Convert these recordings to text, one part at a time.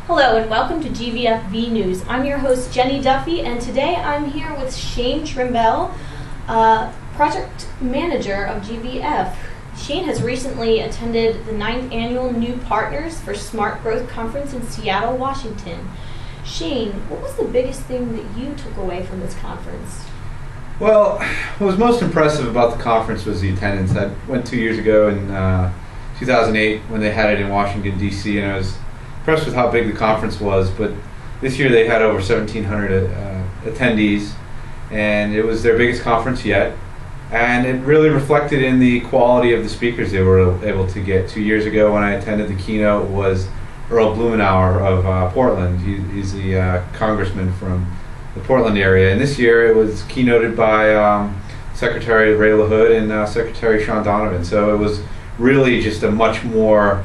Hello and welcome to GVFV News. I'm your host Jenny Duffy, and today I'm here with Shayne Trimble, Project Manager of GVF. Shayne has recently attended the 9th Annual New Partners for Smart Growth Conference in Seattle, Washington. Shayne, what was the biggest thing that you took away from this conference? Well, what was most impressive about the conference was the attendance. I went 2 years ago in 2008 when they had it in Washington, D.C., and I was impressed with how big the conference was, but this year they had over 1,700 attendees, and it was their biggest conference yet, and it really reflected in the quality of the speakers they were able to get. 2 years ago when I attended, the keynote was Earl Blumenauer of Portland. He's the congressman from the Portland area, and this year it was keynoted by Secretary Ray LaHood and Secretary Sean Donovan, so it was really just a much more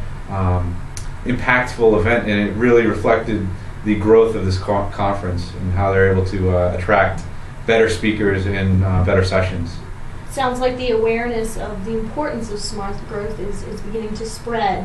impactful event, and it really reflected the growth of this conference and how they're able to attract better speakers and better sessions. Sounds like the awareness of the importance of smart growth is beginning to spread.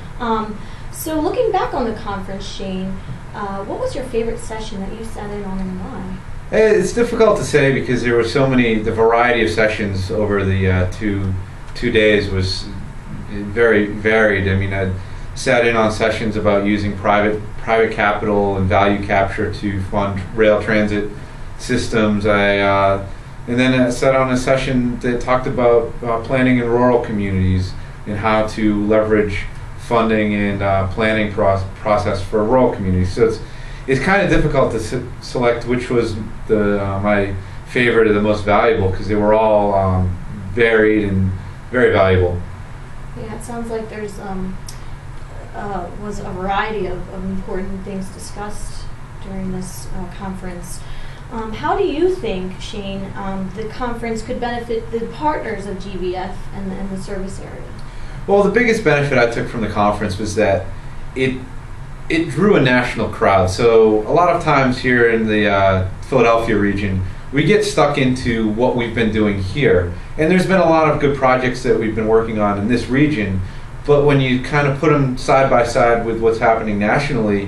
So looking back on the conference, Shayne, what was your favorite session that you sat in on and why? It's difficult to say because there were so many, the variety of sessions over the two days was very varied. I mean, I sat in on sessions about using private capital and value capture to fund rail transit systems. And then I sat on a session that talked about planning in rural communities and how to leverage funding and planning process for rural communities. So it's kind of difficult to select which was my favorite or the most valuable, because they were all varied and very valuable. Yeah, it sounds like there's was a variety of important things discussed during this conference. How do you think, Shayne, the conference could benefit the partners of GVF and the service area? Well, the biggest benefit I took from the conference was that it drew a national crowd. So a lot of times here in the Philadelphia region, we get stuck into what we've been doing here. And there's been a lot of good projects that we've been working on in this region, but when you kind of put them side by side with what's happening nationally,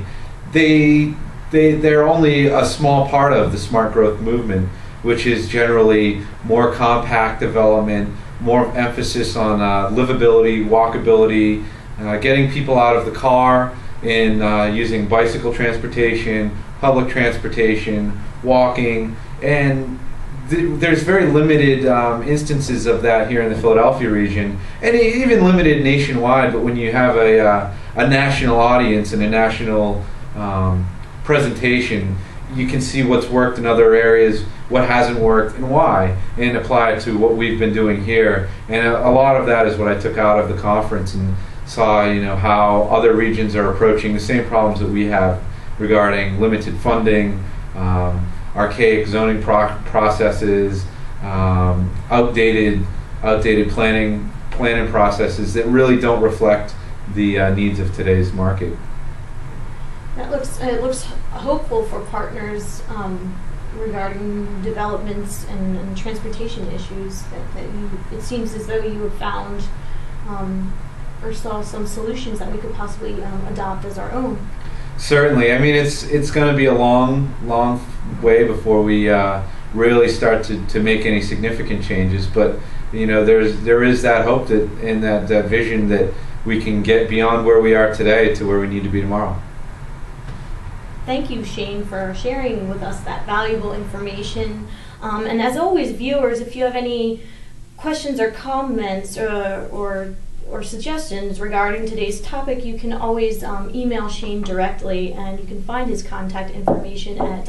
they're only a small part of the smart growth movement, which is generally more compact development, more emphasis on livability, walkability, getting people out of the car, and using bicycle transportation, public transportation, walking, and there's very limited instances of that here in the Philadelphia region, and even limited nationwide. But when you have a national audience and a national presentation, you can see what's worked in other areas, what hasn't worked, and why, and apply it to what we've been doing here. And a lot of that is what I took out of the conference, and saw how other regions are approaching the same problems that we have regarding limited funding, archaic zoning processes, outdated planning processes that really don't reflect the needs of today's market. It looks hopeful for partners regarding developments and transportation issues it seems as though you have found or saw some solutions that we could possibly adopt as our own. Certainly. I mean, it's going to be a long way before we really start to make any significant changes. But there is that hope and that vision that we can get beyond where we are today to where we need to be tomorrow. Thank you, Shayne, for sharing with us that valuable information. And as always, viewers, if you have any questions or comments or suggestions regarding today's topic, you can always email Shayne directly, and you can find his contact information at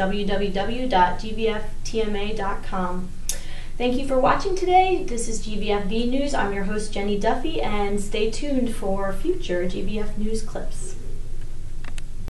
www.gvftma.com. Thank you for watching today. This is GVFV News. I'm your host, Jenny Duffy, and stay tuned for future GVF News clips.